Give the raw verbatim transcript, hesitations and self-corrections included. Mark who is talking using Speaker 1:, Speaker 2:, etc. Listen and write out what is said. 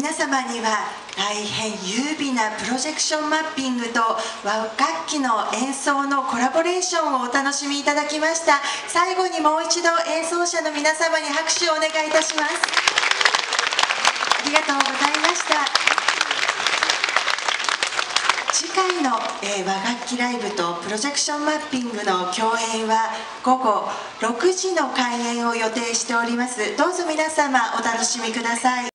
Speaker 1: 皆様には大変優美なプロジェクションマッピングと和楽器の演奏のコラボレーションをお楽しみいただきました。最後にもう一度演奏者の皆様に拍手をお願いいたします。ありがとうございました。次回の、えー、和楽器ライブとプロジェクションマッピングの共演はごごろくじの開演を予定しております。どうぞ皆様お楽しみください。